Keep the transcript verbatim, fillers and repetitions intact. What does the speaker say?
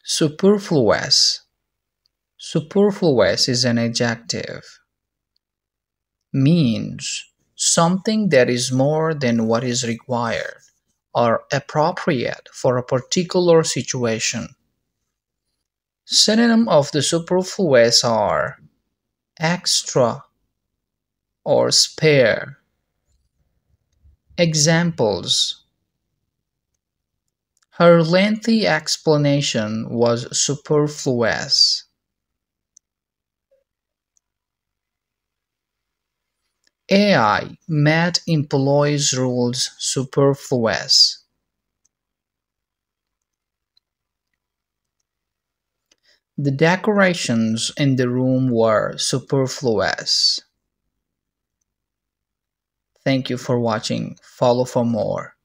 Superfluous. Superfluous is an adjective. Means something that is more than what is required or appropriate for a particular situation. Synonym of the superfluous are extra or spare. Examples: her lengthy explanation was superfluous. A I made employees' rules superfluous. The decorations in the room were superfluous. Thank you for watching. Follow for more.